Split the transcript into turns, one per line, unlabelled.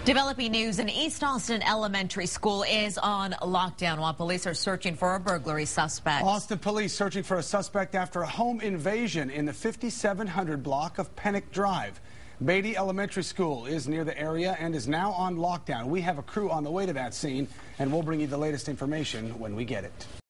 Developing news, an East Austin Elementary school is on lockdown while police are searching for a burglary suspect.
Austin police searching for a suspect after a home invasion in the 5700 block of Pennock Drive. Baty Elementary School is near the area and is now on lockdown. We have a crew on the way to that scene, and we'll bring you the latest information when we get it.